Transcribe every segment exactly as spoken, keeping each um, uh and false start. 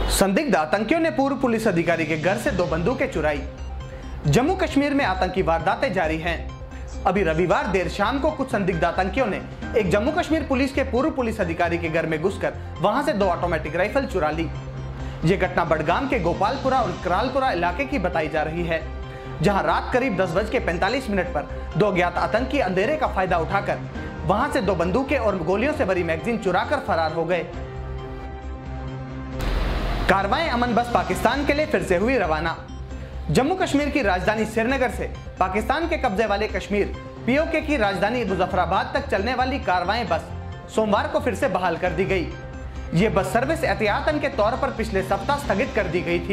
संदिग्ध आतंकियों ने पूर्व पुलिस अधिकारी के घर से दो बंदूकें चुराई। जम्मू कश्मीर में आतंकी वारदातें जारी हैं। अभी रविवार देर शाम को कुछ संदिग्ध आतंकियों ने एक जम्मू कश्मीर पुलिस के पूर्व पुलिस अधिकारी के घर में घुसकर वहां से दो ऑटोमेटिक राइफल चुरा ली। ये घटना बडगाम के गोपालपुरा और करालपुरा इलाके की बताई जा रही है, जहां रात करीब दस बज के पैंतालीस मिनट पर दो अज्ञात आतंकी अंधेरे का फायदा उठाकर वहां से दो बंदूकें और गोलियों से भरी मैगजीन चुराकर फरार हो गए। कार्रवाई अमन बस पाकिस्तान के लिए फिर से हुई रवाना। जम्मू कश्मीर की राजधानी श्रीनगर से पाकिस्तान के कब्जे वाले कश्मीर पीओके की राजधानी मुजफ्फराबाद तक चलने वाली कार्रवाई बस सोमवार को फिर से बहाल कर दी गई। ये बस सर्विस एहतियातन के तौर पर पिछले सप्ताह स्थगित कर दी गई थी।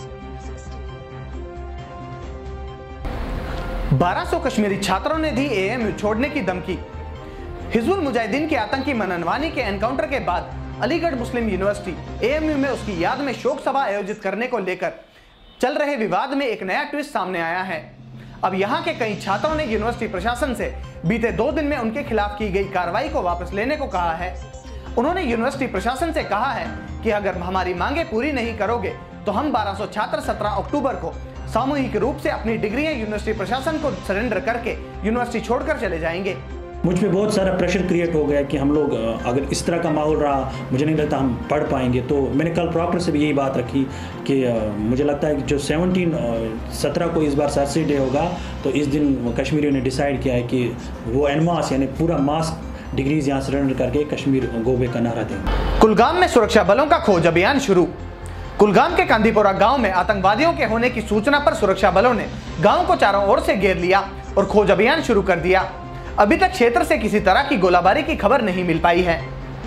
बारह सौ कश्मीरी छात्रों ने दी एएमयू छोड़ने की धमकी। हिजबुल मुजाहिदीन के आतंकी मननवानी के एनकाउंटर के बाद अलीगढ़ मुस्लिम यूनिवर्सिटी एएमयू में उसकी याद में शोक सभा आयोजित करने को लेकर चल रहे विवाद में एक नया ट्विस्ट सामने आया है। अब यहां के कई छात्रों ने यूनिवर्सिटी प्रशासन से बीते दो दिन में उनके खिलाफ की गई कार्रवाई को वापस लेने को कहा है। उन्होंने यूनिवर्सिटी प्रशासन से कहा है कि अगर हमारी मांगे पूरी नहीं करोगे तो हम बारह सौ छात्र सत्रह अक्टूबर को सामूहिक रूप से अपनी डिग्रियां यूनिवर्सिटी प्रशासन को सरेंडर करके यूनिवर्सिटी छोड़कर चले जाएंगे। मुझ पे बहुत सारा प्रेशर क्रिएट हो गया कि हम लोग अगर इस तरह का माहौल रहा, मुझे नहीं लगता हम पढ़ पाएंगे। तो मैंने कल प्रॉक्टर से भी यही बात रखी कि मुझे लगता है कि जो सत्रह सत्रह को इस बार सरसी डे होगा, तो इस दिन कश्मीरियों ने डिसाइड किया है कि वो एनमास यानी पूरा मास डिग्रीज यहाँ सरेंडर करके कश्मीर गोबे का नारा देंगे। कुलगाम में सुरक्षा बलों का खोज अभियान शुरू। कुलगाम के कांदीपोरा गांव में आतंकवादियों के होने की सूचना पर सुरक्षा बलों ने गांव को चारों ओर से घेर लिया और खोज अभियान शुरू कर दिया। अभी तक क्षेत्र से किसी तरह की गोलाबारी की खबर नहीं मिल पाई है।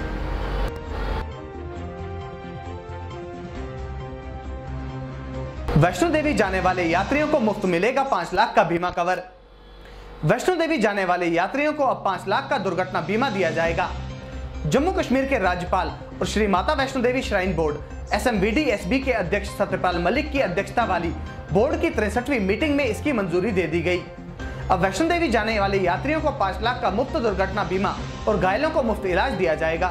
वैष्णो देवी जाने वाले यात्रियों को मुफ्त मिलेगा पांच लाख का बीमा कवर। वैष्णो देवी जाने वाले यात्रियों को अब पांच लाख का दुर्घटना बीमा दिया जाएगा। जम्मू कश्मीर के राज्यपाल और Shri Mata Vaishno Devi shrine board S M V D S B के अध्यक्ष सत्यपाल मलिक की अध्यक्षता वाली बोर्ड की तिरसठवीं मीटिंग में इसकी मंजूरी दे दी गई। अब वैष्णो देवी जाने वाले यात्रियों को पांच लाख का मुफ्त दुर्घटना बीमा और घायलों को मुफ्त इलाज दिया जाएगा।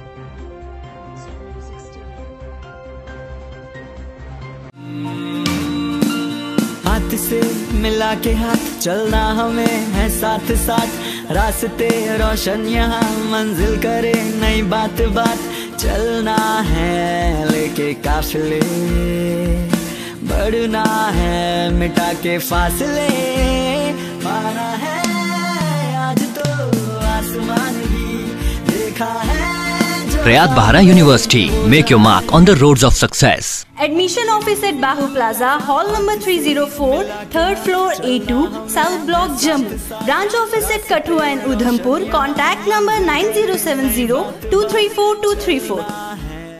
हाथ से मिला के हाथ चलना हमें है साथ साथ, रास्ते रोशन यहाँ मंजिल करे नई बात बात, चलना है लेके काफिले, बढ़ना है मिटा के फासले, पाना है आज तो आसमान भी देखा है। Riyadh Bahara University. Make your mark on the roads of success. Admission office at Bahu Plaza, hall number three oh four, third floor A two, South Block, Jammu. Branch office at Kathua and Udhampur. Contact number nine zero seven zero two three four two three four.